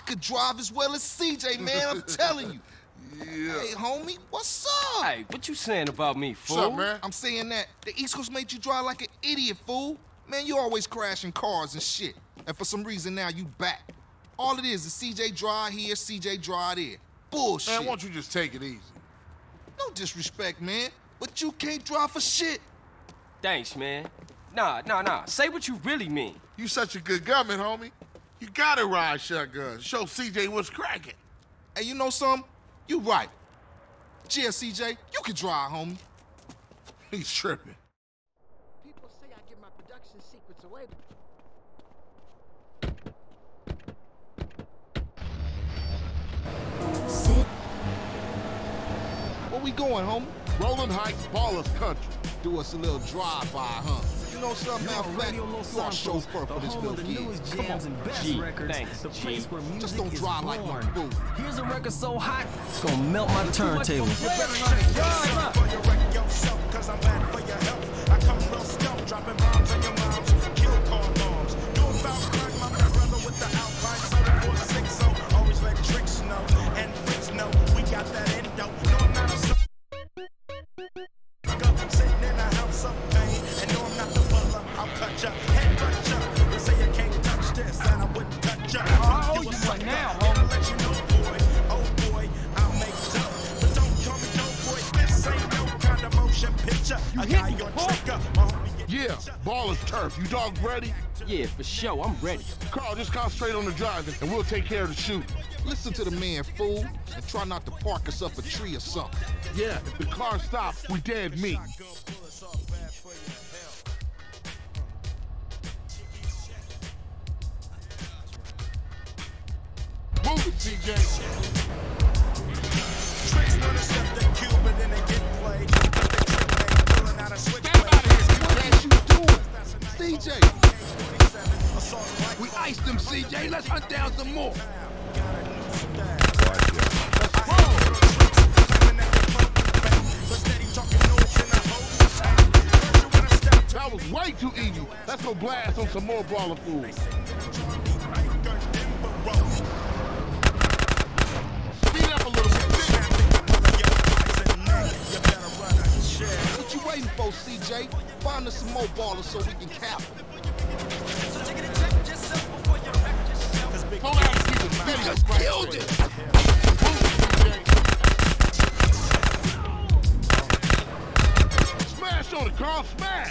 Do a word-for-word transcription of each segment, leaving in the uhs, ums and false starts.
could drive as well as C J, man, I'm telling you. Yeah. Hey, homie, what's up? Hey, what you saying about me, fool? What's up, man? I'm saying that the East Coast made you drive like an idiot, fool. Man, you always crashing cars and shit. And for some reason now you back. All it is is C J drive here, C J drive there. Bullshit. Man, why don't you just take it easy? No disrespect, man, but you can't drive for shit. Thanks, man. Nah, nah, nah. Say what you really mean. You such a good gunman, homie. You gotta ride shotgun. Show C J what's cracking. Hey, you know something? You right. Yeah, C J, you can drive, homie. He's tripping. People say I give my production secrets away. Where we going, homie? Rolling Heights, Ballers Country. Do us a little drive-by, huh? You know something, man? Flat, you are a chauffeur for this little kid. Come on, G, thanks, G. Just don't drive like no fool. Here's a record so hot, it's gonna melt my turntable. Yeah, Ballers Turf. You dogs ready? Yeah, for sure. I'm ready. Carl, just concentrate on the driving, and we'll take care of the shooting. Listen to the man, fool, and try not to park us up a tree or something. Yeah, if the car stops, we dead meat. Move it, C J. Tricks wanna step the cube, but then they get played. Step out of here, What you doing? C J! we iced them, C J. Let's hunt down some more. That was way too easy. Let's go blast on some more baller food. Speed up a little bit. What you waiting for, C J? Find us some more ballers so we can cap them. Slow down and keep it steady. Just killed it! Smash on it, Carl. Smash!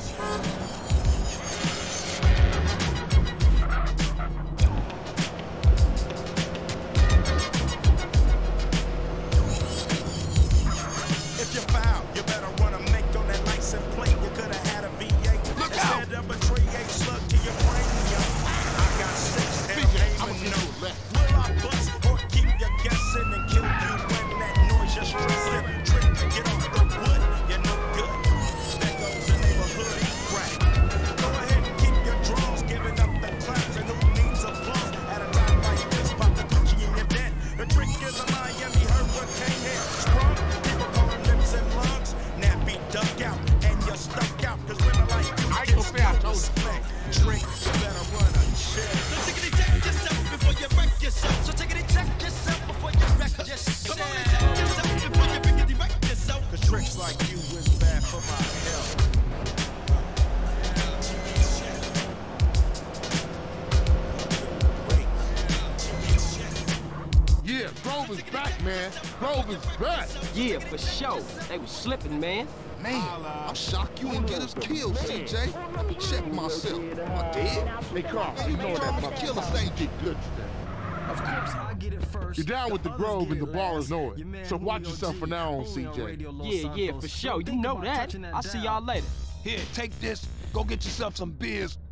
If you foul, you better run a make on that license plate. You could have had a V eight. Look out! Instead of a three eight slug to your brain. I got six and I'm aiming no. Will I bust or keep you guessing and kill you when that noise you're stressing? Trick to get off the wood, you're no good. There goes the neighborhood right. Go ahead and keep your draws, giving up the claps and who needs applause at a time like this? Pop the Gucci in your den. The trick is a Miami hurricane here. Sprung, people calling lips and lungs. Nappy duck out and you're stuck out. Cause women like you I get go fast, stuck respect. Trick, you better run a check. So take it check yourself before you wreck yourself. So take it check yourself before you wreck yourself. Come on and check yourself before you biggity wreck yourself. Cause tricks like you is bad for my health. Yeah, Grove is back, man. Grove is back. Yeah, for sure. They was slipping, man. Man, I'm shocked you didn't get us killed, C J. Let me check myself. Am I dead? Hey, Carl, you know that my Killers ain't get good today. Of course, I get it first. You're down with the Grove and the Ballers know Your it. man So watch Julio yourself G, for now on, Julio C J. Radio Los Yeah, yeah, Santos. for sure. Don't You think know about that. touching I'll see y'all down. later. Here, take this. Go get yourself some beers.